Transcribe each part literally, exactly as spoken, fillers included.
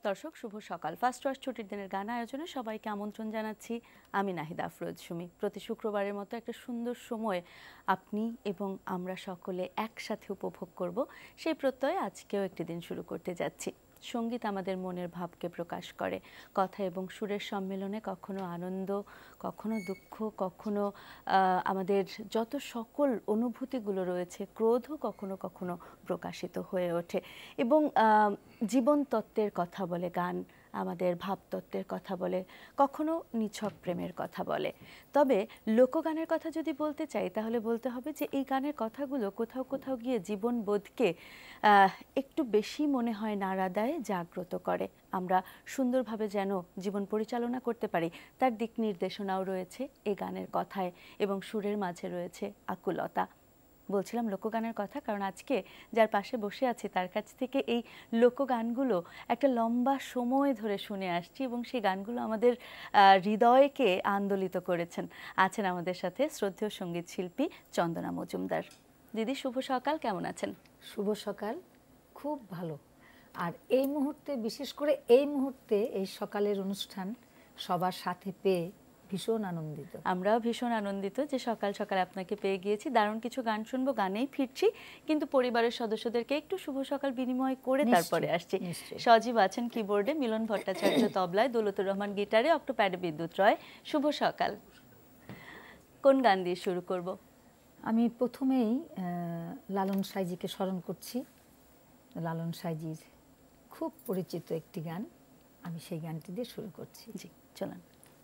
দর্শক শুভ সকাল। First wash ছুটির দিনের গান আয়োজনে সবাইকে আমন্ত্রণ জানাচ্ছি। আমি নাহিদা আফরোজ সুমি। প্রতি শুক্রবারের মতো একটা সুন্দর সময় আপনি এবং আমরা সকলে একসাথে উপভোগ করব, সেই প্রত্যয়ে আজকেও একটি দিন শুরু করতে যাচ্ছি। সঙ্গীত আমাদের মনের ভাবকে প্রকাশ করে। কথা এবং সুরের সম্মেলনে কখনো আনন্দ, কখনো দুঃখ, কখনো আমাদের যত সকল অনুভূতিগুলো রয়েছে, ক্রোধও কখনো কখনো প্রকাশিত হয়ে ওঠে এবং জীবন তত্ত্বের কথা বলে গান, আমাদের ভাবতত্ত্বের কথা বলে, কখনো নিছক প্রেমের কথা বলে। তবে লোকগানের কথা যদি বলতে চাই তাহলে বলতে হবে যে এই গানের কথাগুলো কোথাও কোথাও গিয়ে জীবনবোধকে একটু বেশি মনে হয় নাড়া দেয়, জাগ্রত করে। আমরা সুন্দরভাবে যেন জীবন পরিচালনা করতে পারি তার দিক নির্দেশনাও রয়েছে এই গানের কথায় এবং সুরের মাঝে রয়েছে আকুলতা। বলছিলাম লোকগানের কথা কারণ আজকে যার পাশে বসে আছি তার কাছ থেকে এই লোকগানগুলো একটা লম্বা সময় ধরে শুনে আসছি এবং সেই গানগুলো আমাদের হৃদয়কে আন্দোলিত করেছেন। আছেন আমাদের সাথে শ্রদ্ধেয় সঙ্গীত শিল্পী চন্দনা মজুমদার। দিদি শুভ সকাল, কেমন আছেন? শুভ সকাল, খুব ভালো। আর এই মুহূর্তে, বিশেষ করে এই মুহূর্তে এই সকালের অনুষ্ঠান সবার সাথে পেয়ে ভীষণ আনন্দিত। আমরাও ভীষণ আনন্দিত যে সকাল সকাল আপনাকে পেয়ে গিয়েছি। দারুণ কিছু গান শুনবো, গানেই ফিরছি, কিন্তু পরিবারের সদস্যদেরকে একটু শুভ সকাল বিনিময় করে তারপরে আসছি। সজীব আছেন কিবোর্ডে, মিলন ভট্টাচার্য তবলায়, দৌলতুর রহমান গিটারে, অক্টোপ্যাডে বিদ্যুৎ রয়। শুভ সকাল। কোন গান দিয়ে শুরু করব? আমি প্রথমেই লালন সাইজিকে স্মরণ করছি। লালন সাইজির খুব পরিচিত একটি গান, আমি সেই গানটি দিয়ে শুরু করছি। জি চলুন।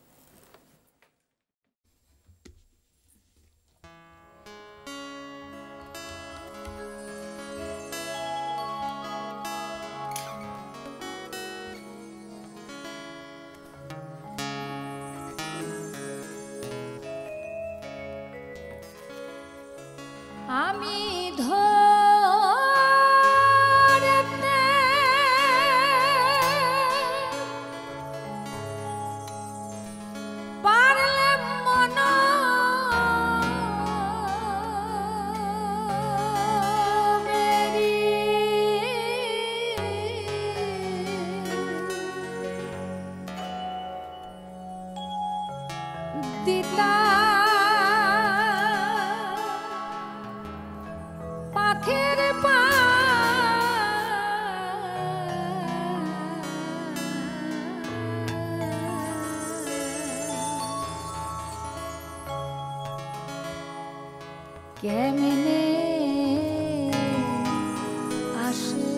আমি ধরতে পারলে মন মেরি দিতা পাখির পা কেমনে আসে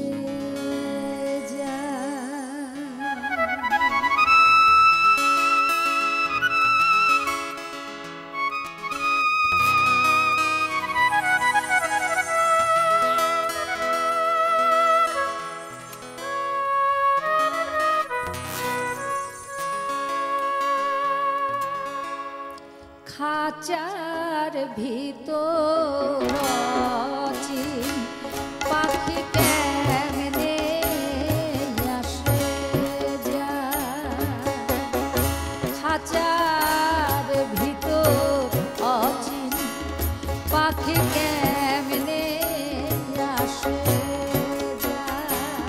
খাঁচার ভিতর পাখি কেমনে আসে যায়, খাঁচার ভিতর অচিন পাখি কেমনে আসে যায়,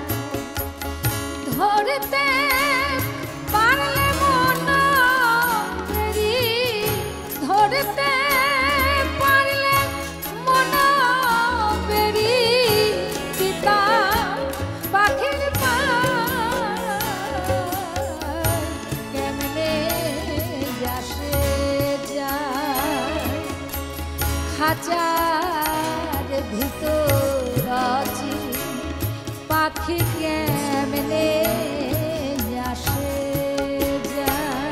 ধরতে পারলে মন মেরি, ধরতে পারলে মন মেরি পিতা পাখির পা কেমনে আসে যায়, খাঁচার ভিতর আছি পাখি কেমনে আসে যায়।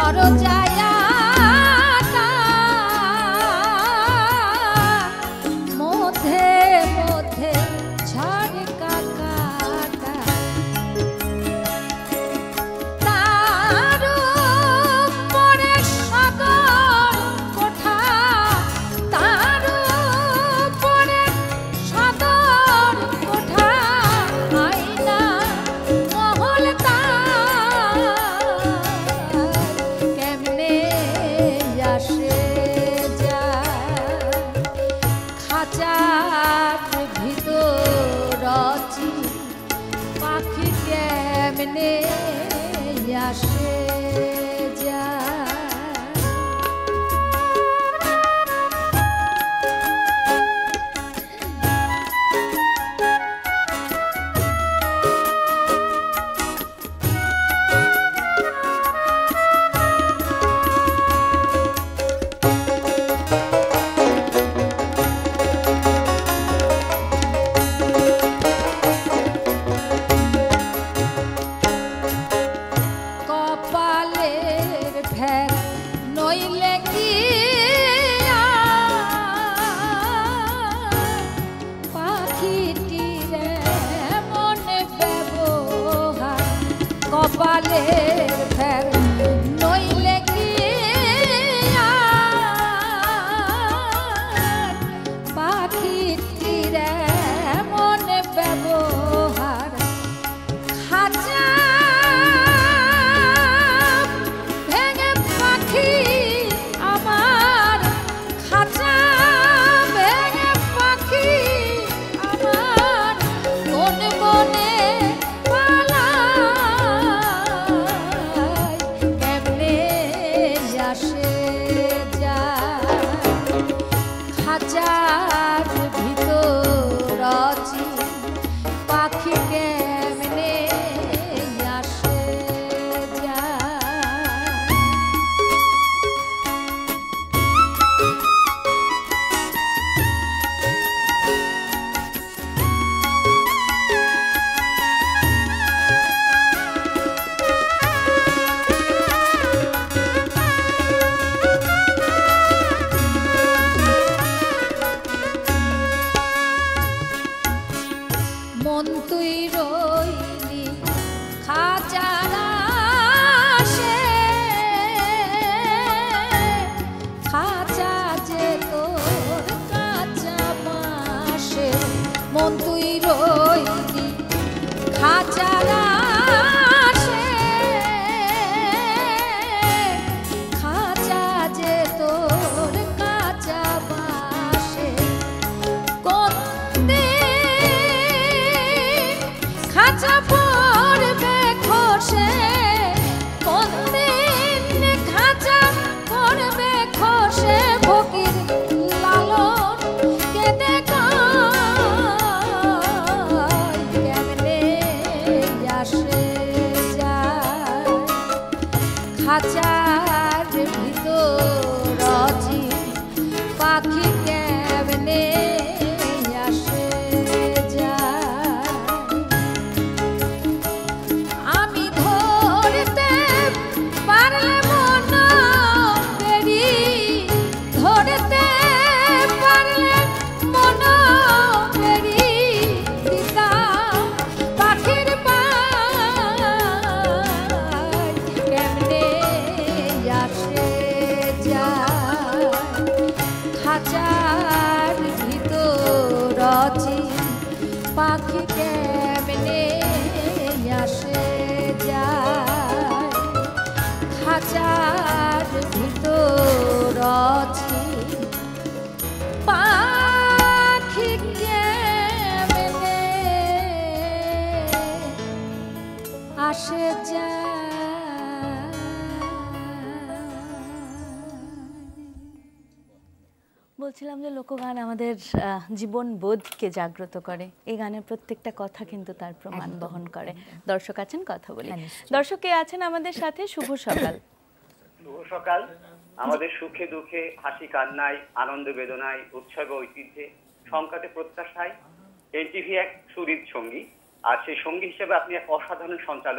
বলছিলাম যে লোকগান আমাদের জীবন বোধকে জাগ্রত করে। এই গানের প্রত্যেকটা কথা কিন্তু তার প্রমাণ বহন করে। দর্শক আছেন, কথা বলি। দর্শক কে আছেন আমাদের সাথে? শুভ সকাল। শুভ সকাল। আমাদের সুখে দুঃখে, হাসি কান্নায়, আনন্দ বেদনায়, উৎসবে ঐতিহ্যে, সংকটে প্রত্যাশায় এনটিভি এক সুহৃদ সঙ্গী। আর সেই সঙ্গী হিসেবে আপনি এক অসাধারণ সঞ্চালক,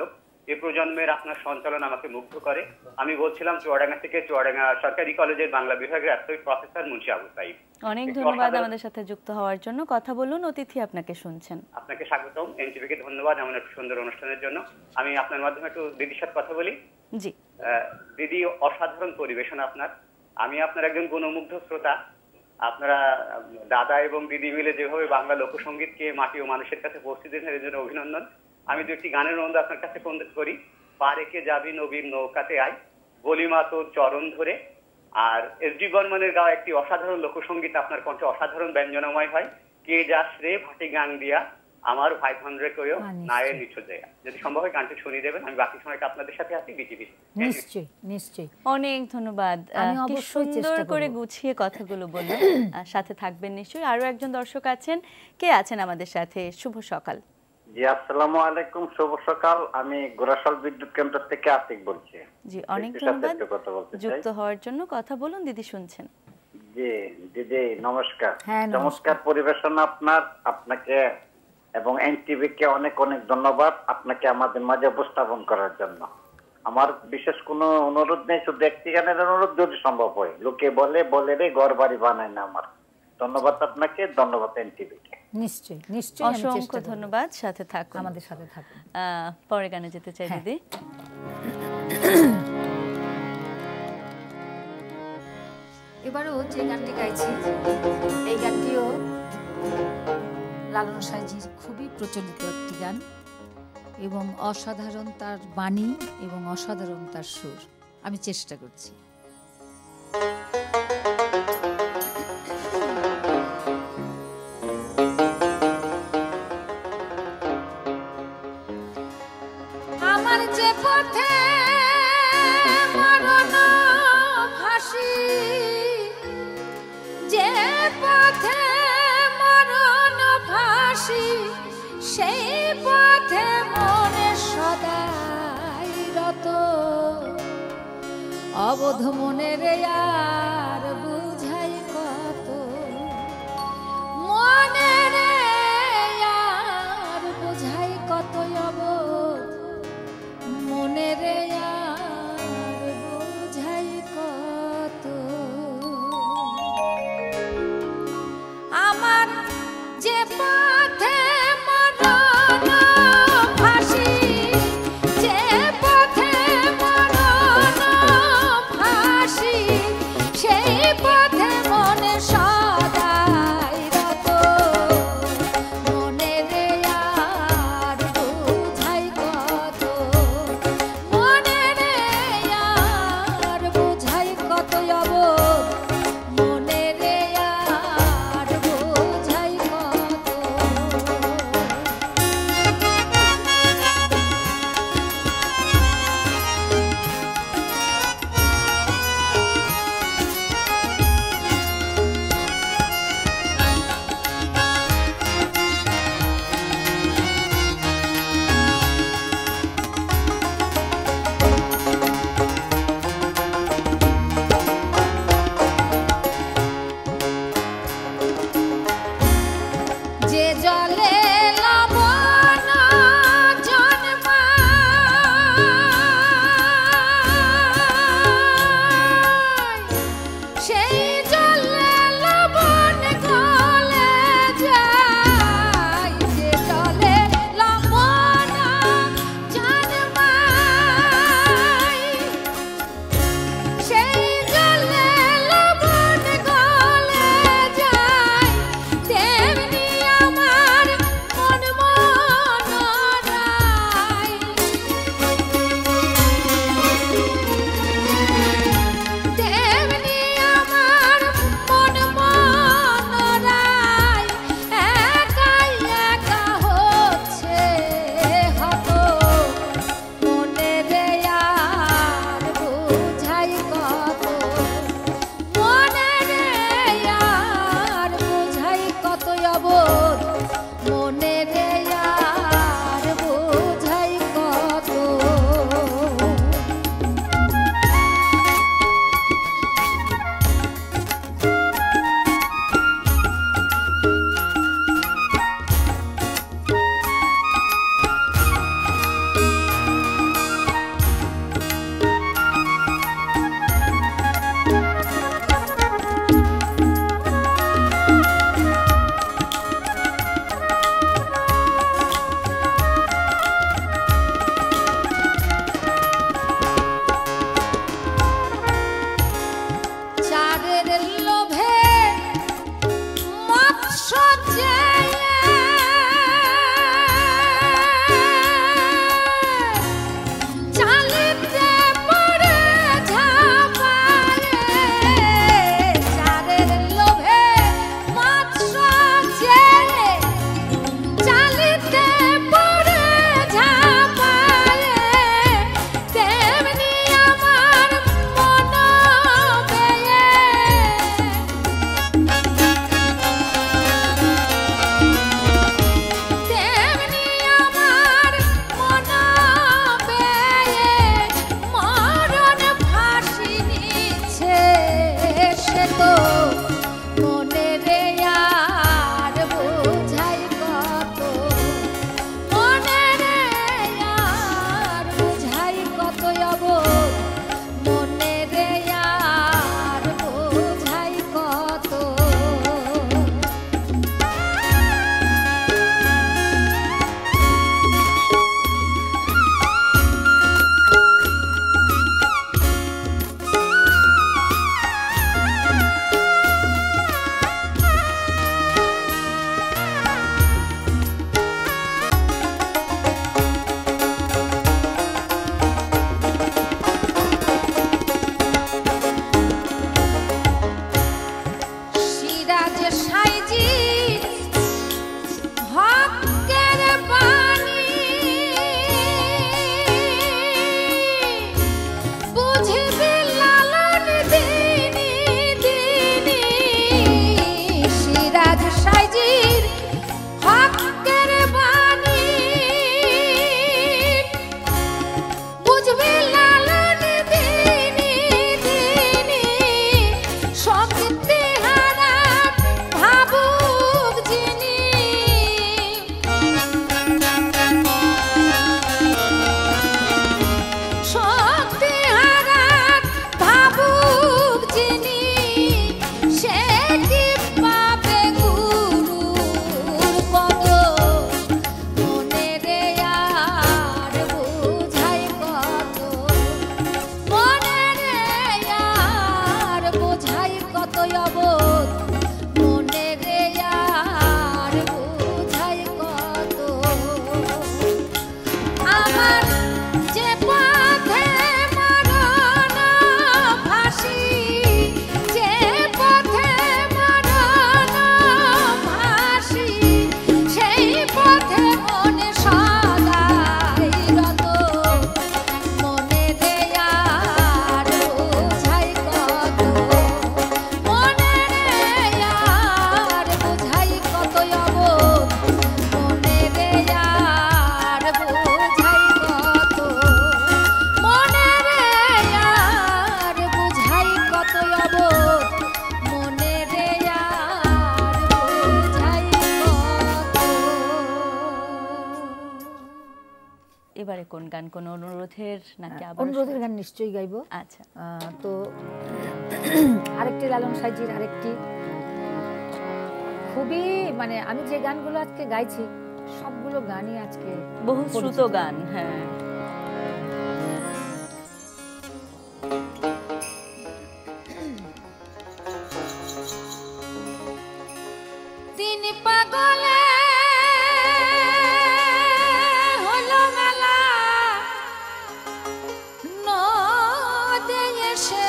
এ প্রজন্মের আপনার সঞ্চালন আমাকে মুগ্ধ করে। আমি বলছিলাম চুয়াডাঙ্গা থেকে, চুয়াডাঙ্গা সরকারি কলেজের বাংলা বিভাগের অ্যাসোসিয়েট প্রফেসর মুন্সি আবু সাইদ। অনেক ধন্যবাদ আমাদের সাথে যুক্ত হওয়ার জন্য। কথা বলুন, অতিথি আপনাকে শুনছেন। আপনাকে স্বাগতম, এনটিভিকে ধন্যবাদ এমন একটা সুন্দর অনুষ্ঠানের জন্য। আমি আপনার মাধ্যমে একটু দিদির সাথে কথা বলি। জি দিদি, অসাধারণ পরিবেশন আপনার। আমি আপনার একজন গুণমুগ্ধ শ্রোতা। আপনারা দাদা এবং দিদি মিলে যেভাবে বাংলা লোকসঙ্গীতকে মাটি ও মানুষের কাছে পৌঁছে দিয়েছেন, এর জন্য অভিনন্দন। আমি দু একটি গানের অনুরোধ আপনার কাছে করি। পারেকে যাবি নবীর নৌকাতে আয়, বলিমা তোর চরণ ধরে। আর এস ডি বর্মনের গাওয়া একটি অসাধারণ লোকসঙ্গীত আপনার কণ্ঠে অসাধারণ ব্যঞ্জনাময় হয়। কে যাস রে ভাটি গান দিয়া, আমার ভাই ভান্ডরে কইও নায়ের নিছল জায়গা। যদি সম্ভব হয় গানটি শুনিয়ে দেবেন। আমি বাকি সময়টা আপনাদের সাথে আছি বিটিভি। নিশ্চয়ই নিশ্চয়ই। অনেক ধন্যবাদ। কি সুন্দর করে গুছিয়ে কথাগুলো বললেন। সাথে থাকবেন নিশ্চয়ই। আরো একজন দর্শক আছেন, কে আছেন আমাদের সাথে? শুভ সকাল। জি আসসালামু আলাইকুম, শুভ সকাল। আমি গোরাশাল বিদ্যুৎ কেন্দ্র থেকে আতিক বলছি। জি অনেক ধন্যবাদ যুক্ত হওয়ার জন্য। কথা বলুন, দিদি শুনছেন। জি দিদি নমস্কার। চমৎকার পরিবেশন আপনার। আপনাকে এবং এনটিভি কে অনেক অনেক ধন্যবাদ আপনাকে আমাদের মাঝে উপস্থাপন করার জন্য। আমার বিশেষ কোনো অনুরোধ নেই, শুধু একটি গানের অনুরোধ যদি সম্ভব হয়। লোকে বলে বলে রে ঘর বাড়ি বানায় না আমার। ধন্যবাদ আপনাকে, ধন্যবাদ এনটিভি কে। নিশ্চয়ই নিশ্চয়ই, অসংখ্য ধন্যবাদ। সাথে থাকুন, আমাদের সাথে থাকুন। পরে গানে যেতে চাই দিদি। এবারও যে গানটি গাইছি, এই গানটিও লালন সাঁইজির খুবই প্রচলিত একটি গান এবং অসাধারণ তার বাণী এবং অসাধারণ তার সুর। আমি চেষ্টা করছি। আমার যে পথে মরণ ভাসি, যে পথে মরণ ভাসি, সেই পথে মনে সদাই রত। অবোধ মনের আর বুঝাই কত, মনের আর বুঝাই কত অবোধ, মনের আর বুঝাই কত। আমার যে পথে মরণ ভাসি, যে পথে মরণ ভাসি, সেই পথে মনে সদাই রত। মনের আর বুঝাই কত, মনের আর বুঝাই কত অবোধ, মনের আর বুঝাই কত। যে জলে লবণ জন্মায়, সেই জলে লবণ গলে যায়। যে জলে লবণ জন্মায়, সেই জলে লবণ গলে যায়। তেমনি আমার এবারে কোন গান, কোন অনুরোধের নাকি আবার? অনুরোধের গান নিশ্চয়ই গাইবো। আচ্ছা, তো আরেকটি লালন সাইজির আরেকটি খুবই মানে আমি যে গানগুলো আজকে গাইছি সবগুলো গানই আজকে বহু শ্রুত গান। হ্যাঁ, তিন পাগলে হলো মেলা নদে এসে,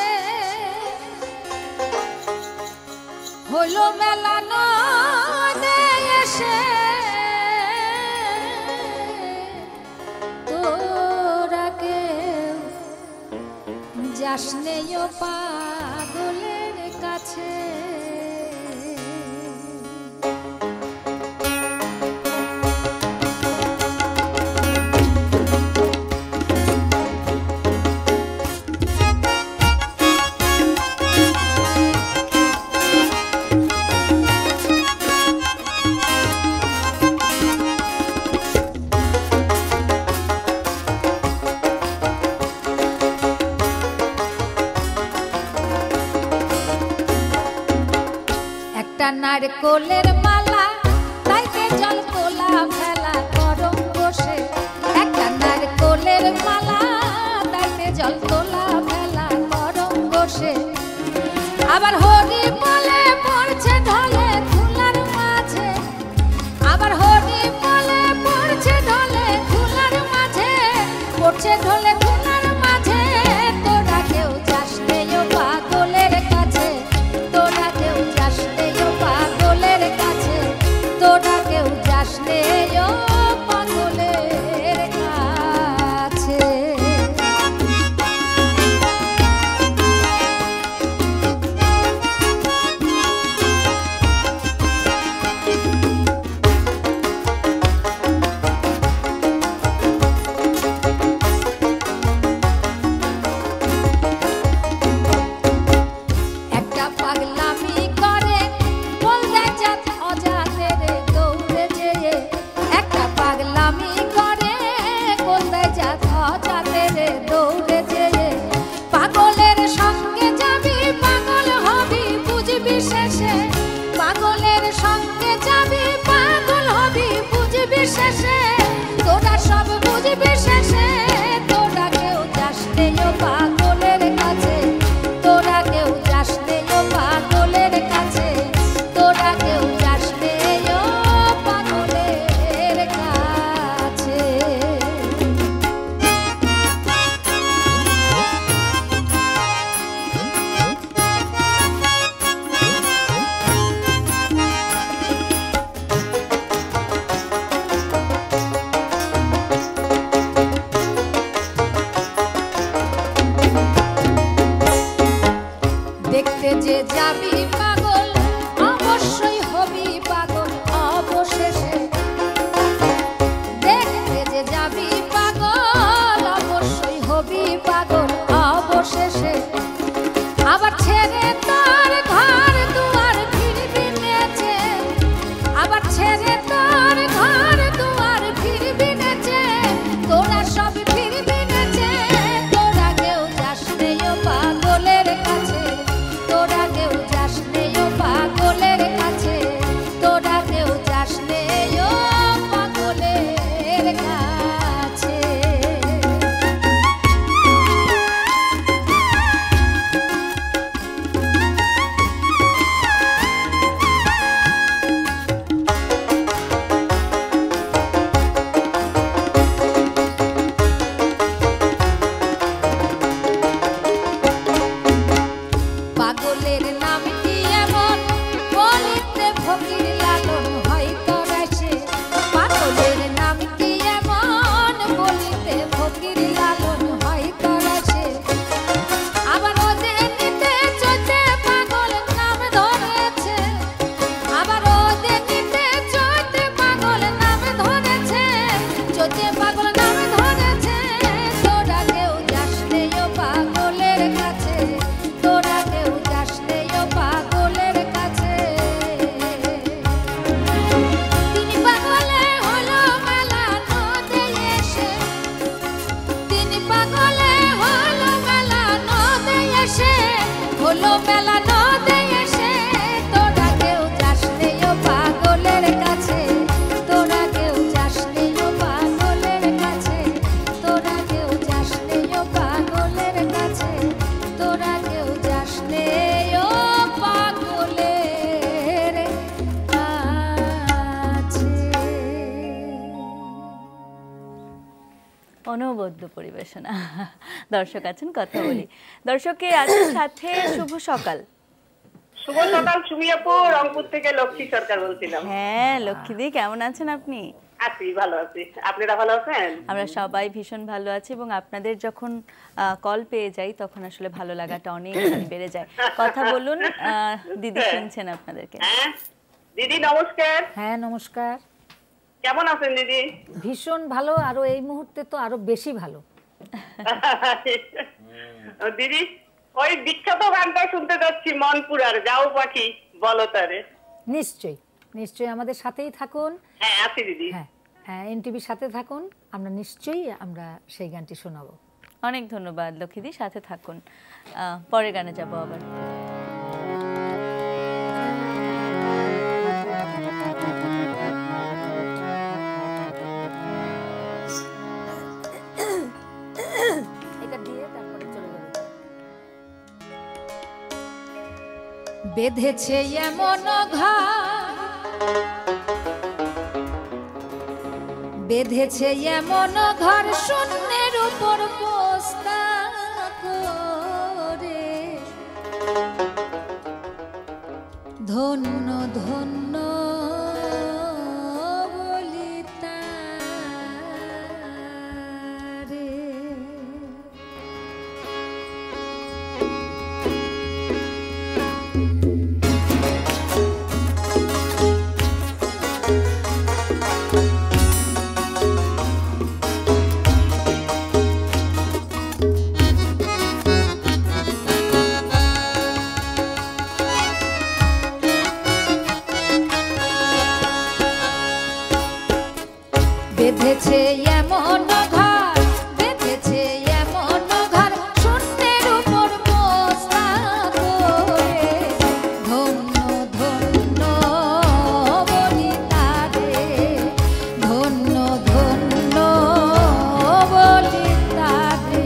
হলো মেলা নদে এসে, তোরা কেউ যাস নেও পাগলের কাছে। নারকোলের মালা তাইতে জল তোলা ফেলা করম বসে, একটা নারকোলের মালা তাইতে জল তোলা ফেলা করম বসে। আবার হরি বলে পড়ছে ঢলে ধুলার মাঝে, আবার হরি বলে পড়ছে ঢলে ধুলার মাঝে, পড়ছে ঢলে ধুলার মাঝে। তোরা কেউ যাস নেও পাগলের কাছে, তোরা কেউ যাস নেও পাগলের কাছে, তোরা কেউ যাস নেও পাগলের কাছে। একটা পাগলামি করে বল দেয় জাত অজাতের দৌড়ে যেয়ে, অনবদ্য পরিবেশনা। দর্শক আছেন, কথা বলি। দর্শকে আছে সাথে শুভ সকাল। শুভ সকাল সুমি আপু, রংপুর থেকে লক্ষ্মী সরকার বলছিলাম। হ্যাঁ লক্ষ্মী দি, কেমন আছেন আপনি? আছি, ভালো আছি। আপনারা ভালো আছেন? আমরা সবাই ভীষণ ভালো আছি এবং আপনাদের যখন কল পেয়ে যাই তখন আসলে ভালো লাগাটা অনেক বেড়ে যায়। কথা বলুন, দিদি শুনছেন আপনাদেরকে। হ্যাঁ দিদি নমস্কার। হ্যাঁ নমস্কার। কেমন আছেন দিদি? ভীষণ ভালো, আরো এই মুহূর্তে তো আরো বেশি ভালো। দিদি ওই বিখ্যাত গানটা শুনতে যাচ্ছি, মনপুরার যাও পাখি বলো তারে। নিশ্চয়ই নিশ্চয়ই আমাদের সাথেই থাকুন। হ্যাঁ আছি দিদি। হ্যাঁ হ্যাঁ এনটিভির সাথে থাকুন, আমরা নিশ্চয়ই আমরা সেই গানটি শোনাবো। অনেক ধন্যবাদ লক্ষ্মীদি, সাথে থাকুন। পরের গানে যাবো আবার। বেঁধেছে এমন ঘর, বেঁধেছে এমন ঘর শূন্যের উপর বস্তা করে, ধন্য ধন্য বলি তারে। বেঁধেছে এমন ঘর, বেঁধেছে এমন ঘর শূন্যের উপর বস্তা করে, ধন্য ধন্য বলি তারে, ধন্য ধন্য বলি তারে।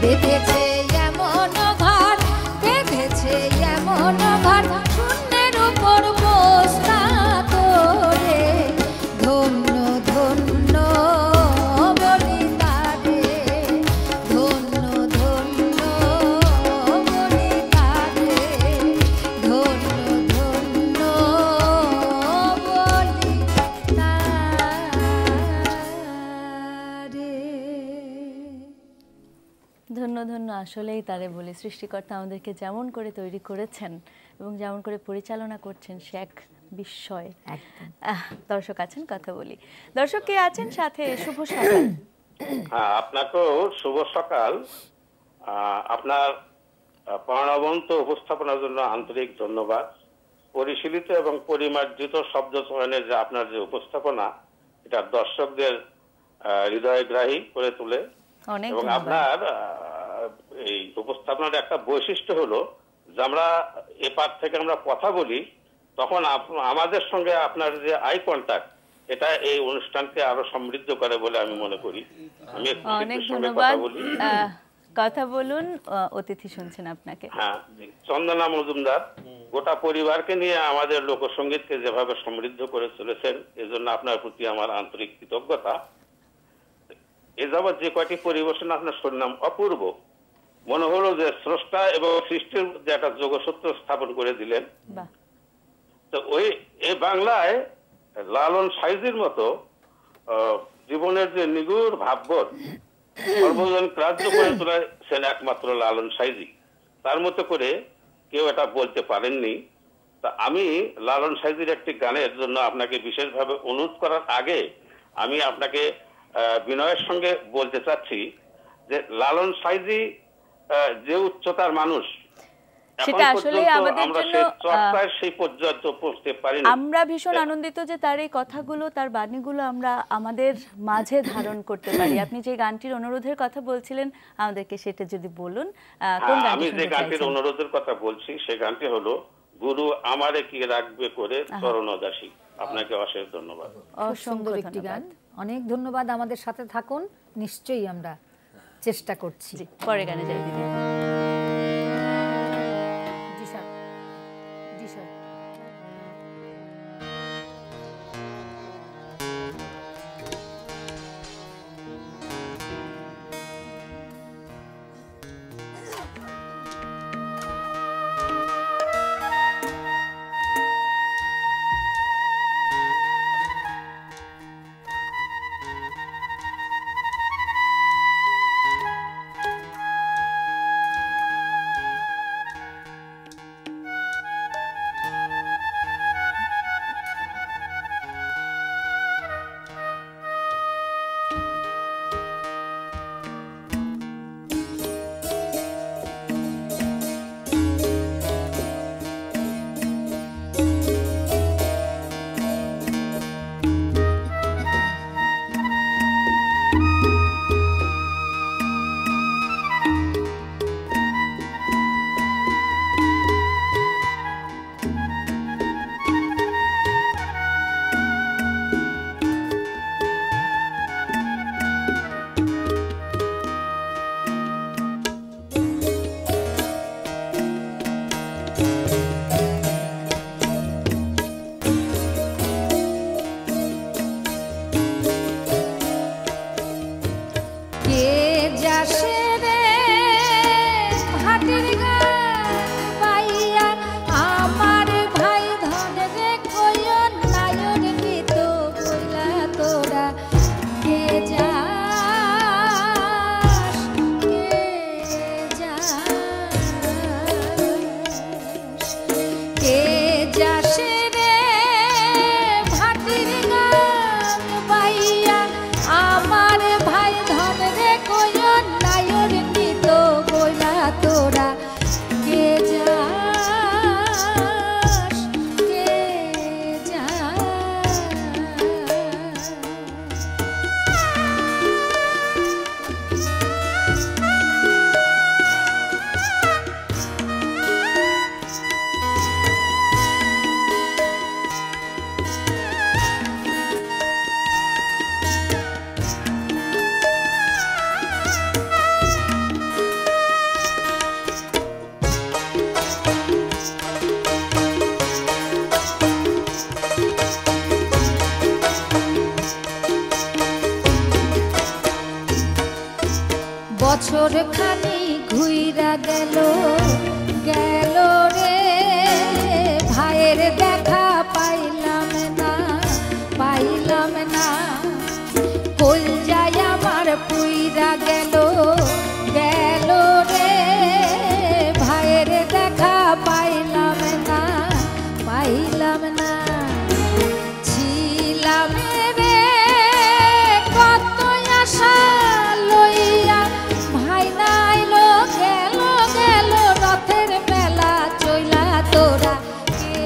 বেঁধেছে এমন ঘর, বেঁধেছে এমন ঘর, শূন্যের উপর বস্তা তোরে, ধন্য ধন্য বলি তারে, ধন্য ধন্য বলি তারে, ধন্য ধন্য বলি তারে। ধন্য ধন্য আসলেই তারে বলি। সৃষ্টিকর্তা আমাদেরকে যেমন করে তৈরি করেছেন এবং যেমন করে পরিচালনা করছেন সে এক বিস্ময়। আহ, দর্শক আছেন, কথা বলি। দর্শক কে আছেন সাথে? শুভ সকাল। হ্যাঁ, আপনাকেও শুভ সকাল। আপনার প্রাণবন্ত উপস্থাপনার জন্য আন্তরিক ধন্যবাদ। পরিশীলিত এবং পরিমার্জিত শব্দ চয়নের যে আপনার যে উপস্থাপনা, এটা দর্শকদের হৃদয়গ্রাহী করে তোলে। এবং আপনার এই উপস্থাপনার একটা বৈশিষ্ট্য হলো যে আমরা এপার থেকে আমরা কথা বলি, তখন আমাদের সঙ্গে আপনার যে আই কন্ট্যাক্ট, এটা এই অনুষ্ঠানকে আরো সমৃদ্ধ করে বলে আমি মনে করি। আমি অনেক ধন্যবাদ। কথা বলুন, অতিথি শুনছেন আপনাকে। হ্যাঁ, চন্দনা মজুমদার গোটা পরিবারকে নিয়ে আমাদের লোকসঙ্গীতকে যেভাবে সমৃদ্ধ করে চলেছেন, এজন্য আপনার প্রতি আমার আন্তরিক কৃতজ্ঞতা। এ যাবৎ যে কয়টি পরিবেশন আপনার শুনলাম, অপূর্ব। মনে হলো যে স্রষ্টা এবং সৃষ্টির যে একটা যোগসূত্র স্থাপন করে দিলেন। তো ওই এই বাংলায় লালন সাইজির মতো জীবনের যে নিগুড় ভাববোধ সর্বজন গ্রাহ্য করে তোলেছেন একমাত্র লালন সাইজি। তার মতো করে কেউ এটা বলতে পারেননি। তা আমি লালন সাইজির একটি গানের জন্য আপনাকে বিশেষভাবে অনুরোধ করার আগে আমি আপনাকে বিনয়ের সঙ্গে বলতে চাচ্ছি যে লালন সাইজি যে উচ্চতার মানুষ, সেটা আসলে আমাদের জন্য সেই পর্যন্ত পৌঁছতে পারি। আমরা ভীষণ আনন্দিত যে তার এই কথাগুলো, তার বাণীগুলো আমরা আমাদের মাঝে ধারণ করতে পারি। আপনি যে গানটির অনুরোধের কথা বলছিলেন আমাদেরকে সেটা যদি বলুন। আমি যে গানটির অনুরোধের কথা বলছি সে গানটি হলো গুরু আমারে কি রাখবে করে চরণদাসী। আপনাকে অশেষ ধন্যবাদ। সুন্দর একটি গান, অনেক ধন্যবাদ। আমাদের সাথে থাকুন, নিশ্চয়ই আমরা চেষ্টা করছি। পরে গানে যাই দিদি। জি স্যার, জি স্যার। বছর খানি ঘুইরা গেল গেল রে ভাইয়ের দেখা পাইলাম না পাইলাম না কই যায় আমার পুইরা গেল গেল রে ভাইয়ের দেখা পাইলাম না পাইলাম না ছিলাম রে কত আশা লইয়া ভাই নাইলো গেল গেল রথের মেলা চইলা তোরা কে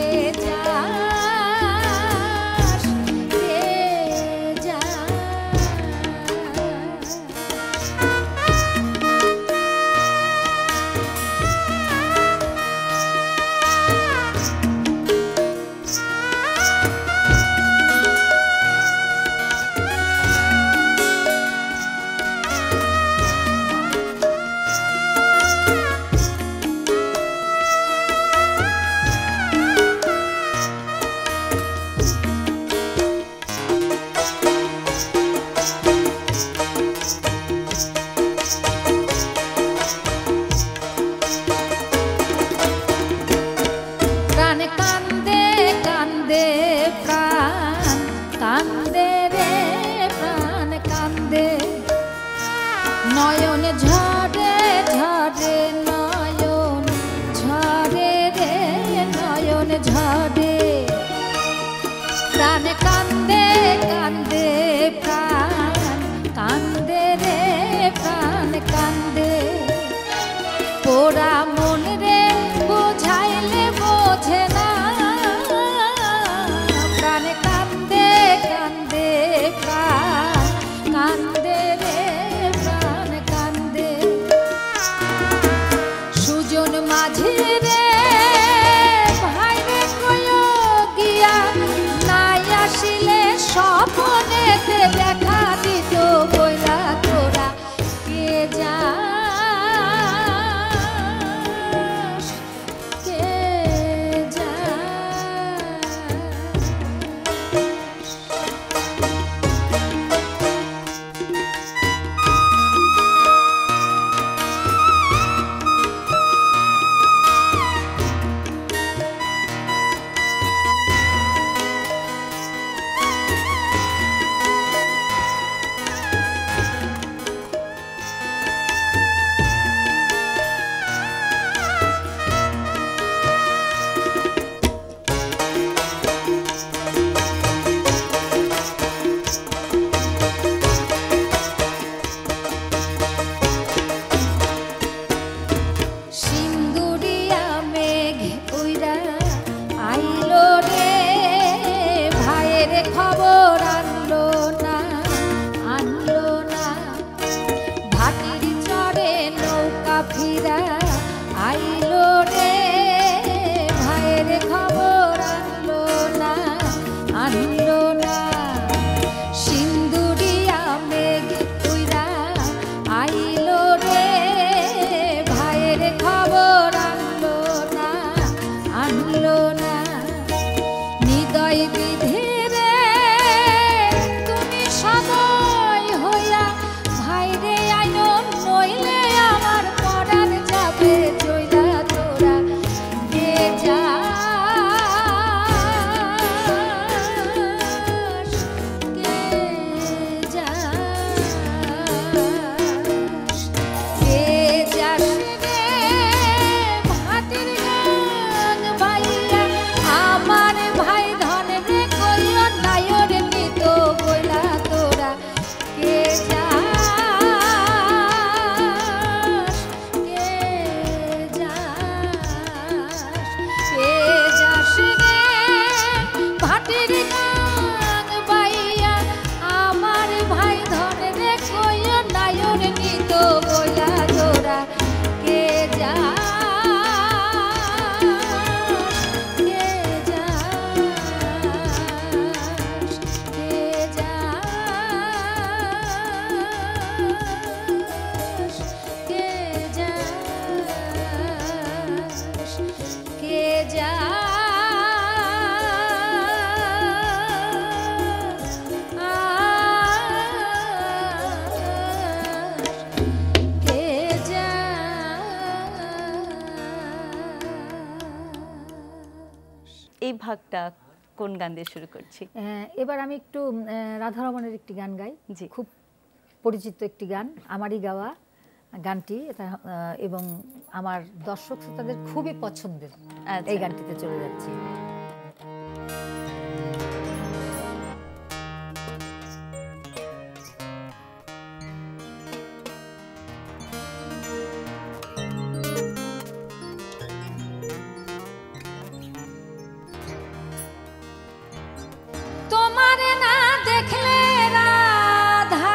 যাস কে যাস প্রাণ কান্দে কান্দে প্রাণ কান্দে রে প্রাণ কান্দে নয়ন ঝরে ঝরে নয়ন ঝরে রে নয়ন ঝরে প্রাণ কান্দে কান্দে প্রাণ কান্দে রে প্রাণ কান্দে পোড়া মন রে বোঝাইলে বোঝে না প্রাণ কান্দে কান্দে প্রাণ কান্দে রে প্রাণ কান্দে সুজন মাঝি রে ভাই রে কইও গিয়া নাই আসিলে স্বপ্নেতে দেখা দিত বইলা তোরা কে যাস কে যাস সিন্দুরিয়া মেঘ উইরা আইলো রে ভাইয়ের খবর আনলো না আনলো না ভাটির চরে নৌকা ফিরা আইলো রে ভাইয়ের খবর আনলো না আনলো না সিন্দুরিয়া মেঘ উইরা আইলো রে ভাইয়ের খবর আনলো না আনলো না নিদয় বিধি রে তুমি সদয় হইয়া ভাইরে আইনো নইলে আমার পরাণ যাবে চইলা ভাগটা কোন গান দিয়ে শুরু করছি? এবার আমি একটু রাধারমণের একটি গান গাই, খুব পরিচিত একটি গান, আমারই গাওয়া গানটি, এটা এবং আমার দর্শক শ্রোতাদের খুবই পছন্দের। এই গানটিতে চলে যাচ্ছি। তোমারে না দেখলে রাধা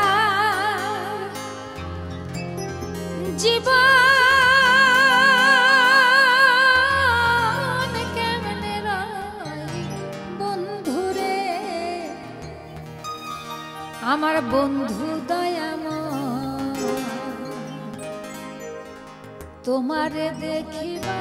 জীবন কেমনে রয় বন্ধুরে, আমার বন্ধু দয়াময় তোমারে দেখিবা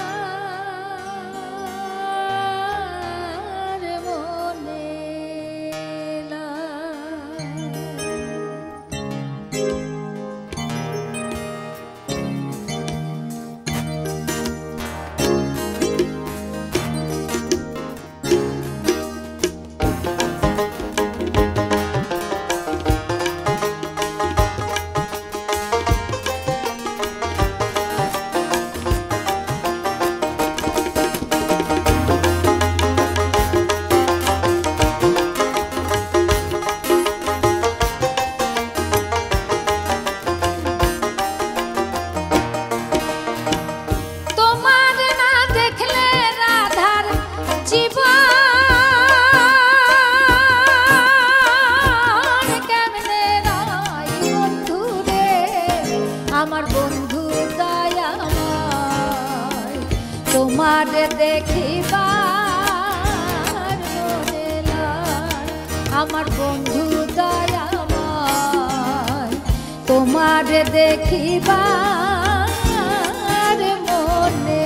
তোমারে দেখিবার মনে লয়, আমার বন্ধু দয়াময় তোমারে দেখিবার মনে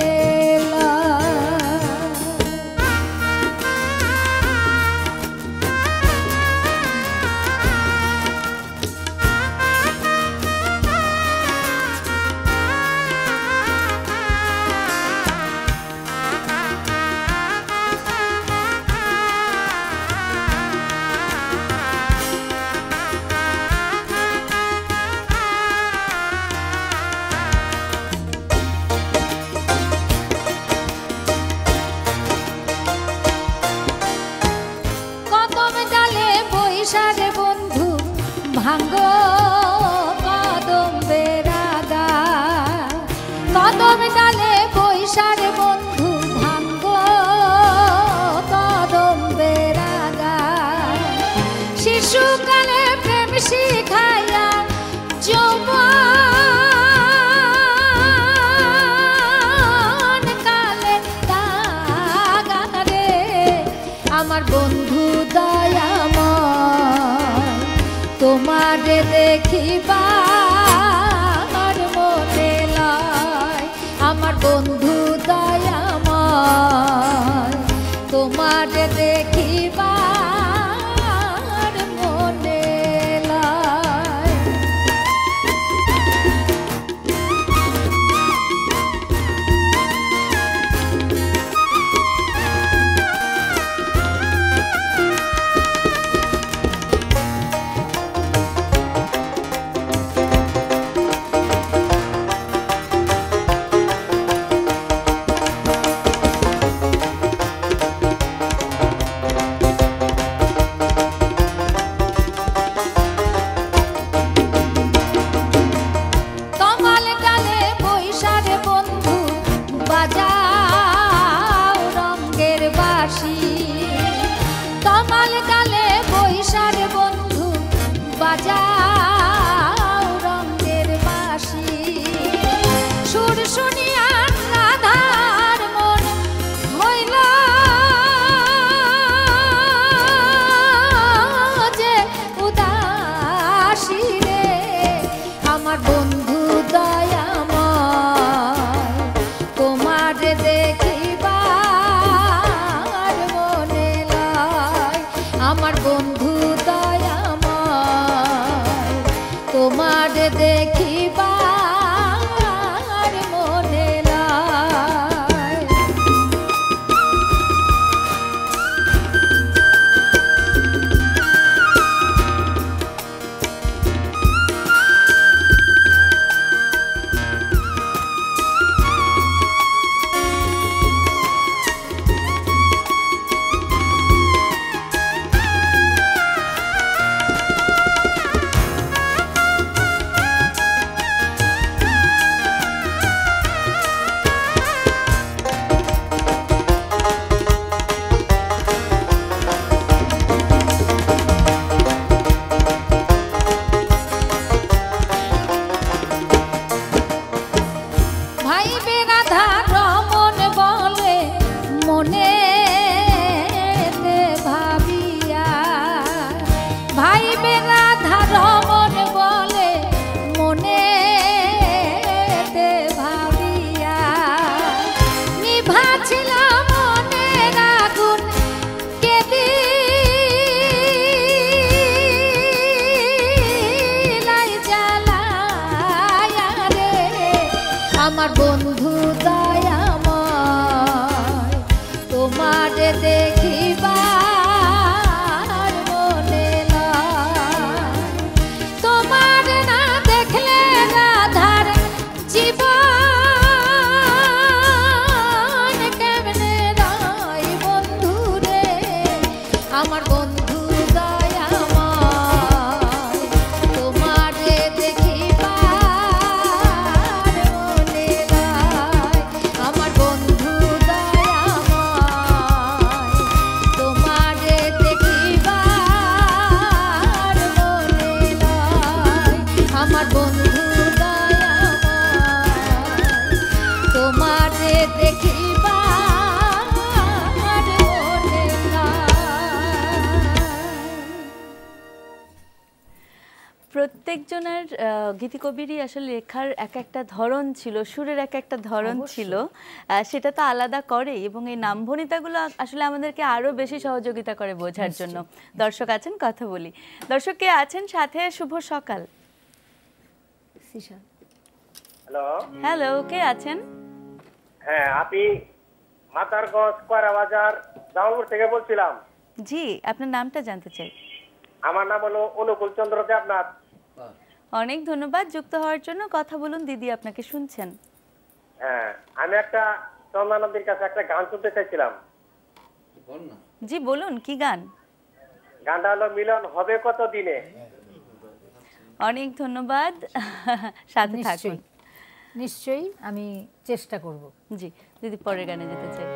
সারে বন্ধু ভাঙ্গো কদম্বে রাগা, কদম ডালে বৈশারে বন্ধু ভাঙ্গো কদম্বে রাগা, শিশুকালে প্রেম শিখাইয়া যৌবন কালে দাগারে, আমার বন্ধু দয়াময় তোমারে দেখিবার মনে লয়, আমার বন্ধু দয়াময় তোমারে দেখিবার মনে লয়। আমার বন্ধু দয়াময় তোমারে দেখিবার মনে নাই তোমার না দেখলে রাধার জীবন কেমনে রাই বন্ধু রে আমার বন্ধু দয়াময় তোমারে দেখিবার মনে নাই আমার বন্ধু দয়াময় তোমারে দেখিবার মনে নাই আমার বন্ধু দয়াময় তোমারে দেখিবার মনে নাই। প্রত্যেকজনের গীতিকবিরই আসলে লেখার এক একটা ধরন ছিল, সুরের এক একটা ধরন ছিল, সেটা তো আলাদা করে এবং এই নামভণিতাগুলো আসলে আমাদেরকে আরো বেশি সহযোগিতা করে বোঝার জন্য। দর্শক আছেন, কথা বলি। দর্শক কে আছেন সাথে? শুভ সকাল। হ্যালো হ্যালো, কে আছেন? হ্যাঁ, আমি মাতারগঞ্জ কয়রা বাজার জামালপুর থেকে বলছিলাম। জি, আপনার নামটা জানতে চাই। আমার নাম হলো অনুকূল চন্দ্র দেবনাথ। অনেক ধন্যবাদ যুক্ত হওয়ার জন্য। কথা বলুন, দিদি আপনাকে শুনছেন। হ্যাঁ, আমি একটা চন্দ্রানন্দীর কাছে একটা গান শুনতে চাইছিলাম। জি বলুন, কি গান? গানটা হলো মিলন হবে কত দিনে। অনেক ধন্যবাদ, সাথে থাকুন। নিশ্চয়ই আমি চেষ্টা করব। জি দিদি, পরের গানে যেতে চাই।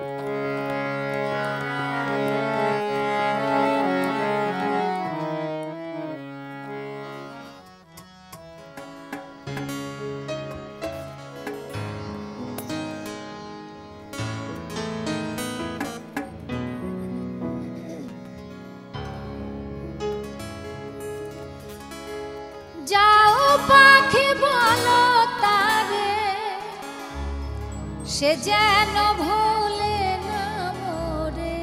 যাও পাখি বলো তারে সে যেন ভোলে না মোরে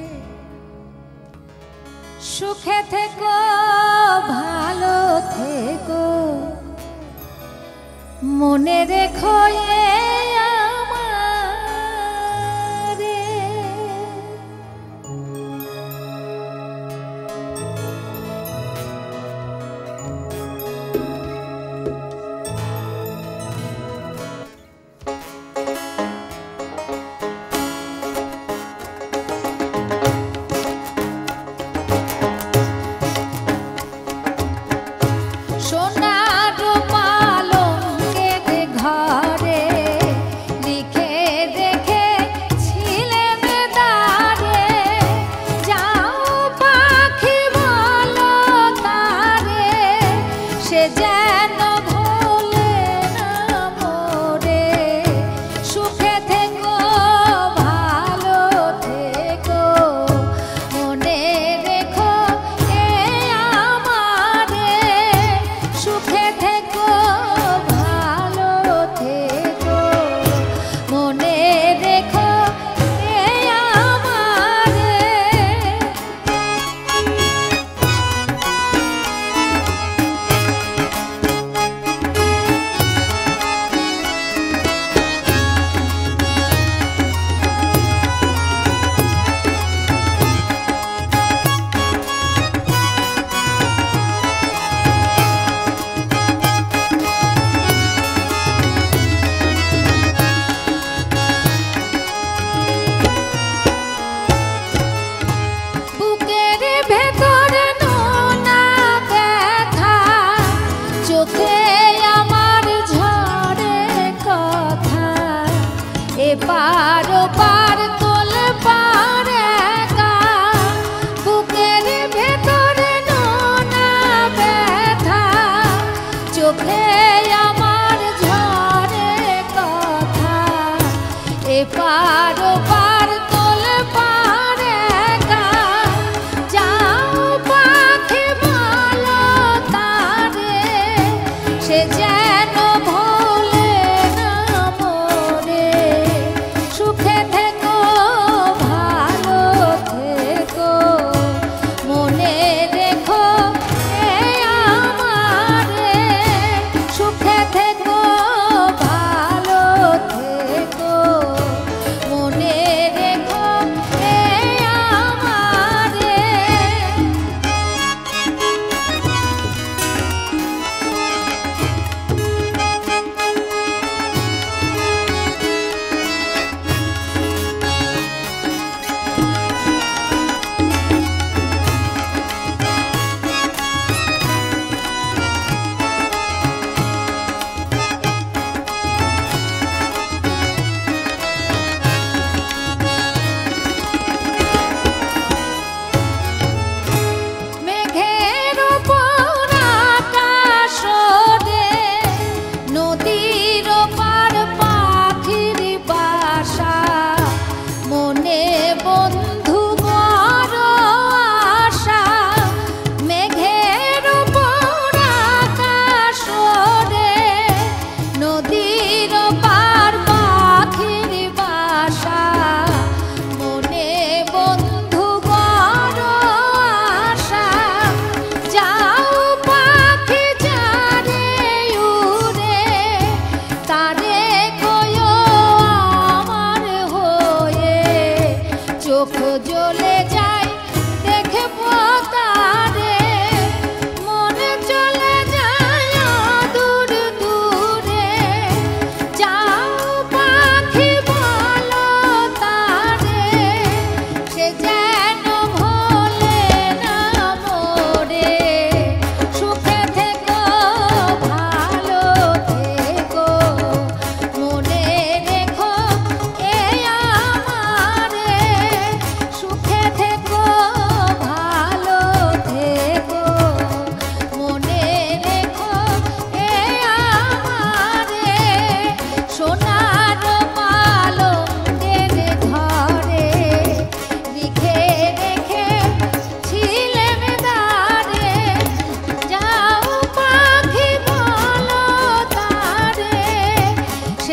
সুখে থেকো ভালো থেকো মনে রেখো এ আমারে সোনার পালঙ্কের ঘরে লিখে রেখেছিলেন দারে যাও পাখি বলো তারে সে যেন ভোলে না মোরে সুখে থেকো ভালো থেকো মনে রেখো এ আমারে সুখে থেকো ভালো থেকো মনে রেখো এ আমারে বুকের ভেতরে নোনা ব্যথা চোখে আমার ঝরে কথা এপার ওপার তোল পার একা বুকের ভেতরে নোনা ব্যথা চোখে আমার ঝরে কথা এপার ওপার তোল পার একা যাও পাখি বলো তারে সে যেন ভোলে না মোরে সুখে থেকো ভালো থেকো মনে রেখো এ আমারে সুখে থেকো ভালো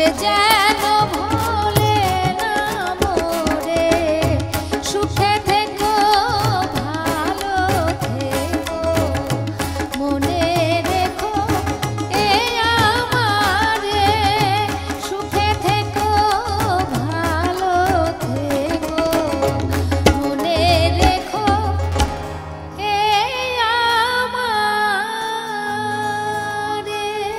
সে যেন ভোলে না মোরে সুখে থেকো ভালো থেকো মনে রেখো এ আমারে সুখে থেকো ভালো থেকো মনে রেখো এ আমারে।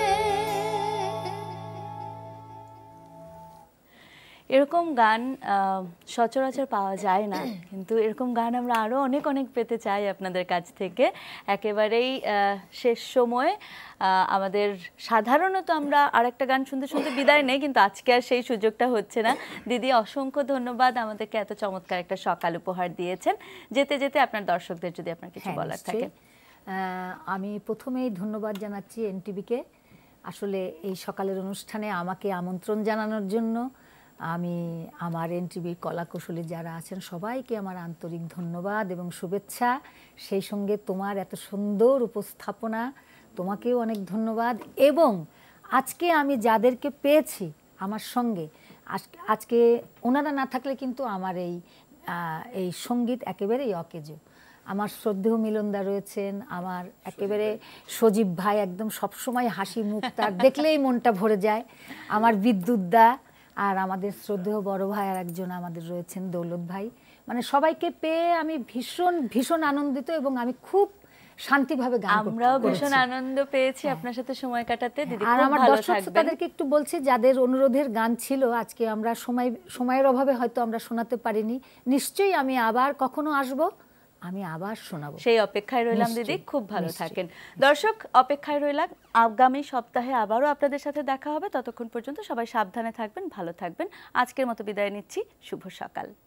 এরকম গান সচরাচর পাওয়া যায় না, কিন্তু এরকম গান আমরা আরও অনেক অনেক পেতে চাই আপনাদের কাছ থেকে। একেবারেই শেষ সময়ে আমাদের সাধারণত আমরা আরেকটা গান শুনতে শুনতে বিদায় নেই, কিন্তু আজকে আর সেই সুযোগটা হচ্ছে না। দিদি অসংখ্য ধন্যবাদ, আমাদেরকে এত চমৎকার একটা সকাল উপহার দিয়েছেন। যেতে যেতে আপনার দর্শকদের যদি আপনার কিছু বলার থাকে। আমি প্রথমেই ধন্যবাদ জানাচ্ছি এনটিভিকে, আসলে এই সকালের অনুষ্ঠানে আমাকে আমন্ত্রণ জানানোর জন্য। আমি আমার এনটিভির কলাকুশলী যারা আছেন সবাইকে আমার আন্তরিক ধন্যবাদ এবং শুভেচ্ছা। সেই সঙ্গে তোমার এত সুন্দর উপস্থাপনা, তোমাকেও অনেক ধন্যবাদ। এবং আজকে আমি যাদেরকে পেয়েছি আমার সঙ্গে, আজকে ওনারা না থাকলে কিন্তু আমার এই এই সঙ্গীত একেবারেই অকেজো। আমার শ্রদ্ধেয় মিলনদা রয়েছেন, আমার একেবারে সজীব ভাই একদম সবসময় হাসি মুখ, তার দেখলেই মনটা ভরে যায়। আমার বিদ্যুৎদা, আর আমাদের শ্রদ্ধেয় বড় ভাই আর একজন আমাদের রয়েছেন দৌলত ভাই। মানে সবাইকে পেয়ে আমি ভীষণ ভীষণ আনন্দিত এবং আমি খুব শান্তিভাবে গান করতে। আমরাও ভীষণ আনন্দ পেয়েছি আপনার সাথে সময় কাটাতে দিদি। আর আমার দর্শক শ্রোতাদেরকে একটু বলছি, যাদের অনুরোধের গান ছিল আজকে আমরা সময় সময়ের অভাবে হয়তো আমরা শোনাতে পারিনি, নিশ্চয়ই আমি আবার কখনো আসব, আমি আবার শোনাবো, সেই অপেক্ষায় রইলাম দিদি। খুব ভালো থাকেন। দর্শক, অপেক্ষায় রইলাম, আগামী সপ্তাহে আবারও আপনাদের সাথে দেখা হবে। ততক্ষণ পর্যন্ত সবাই সাবধানে থাকবেন, ভালো থাকবেন। আজকের মতো বিদায় নিচ্ছি, শুভ সকাল।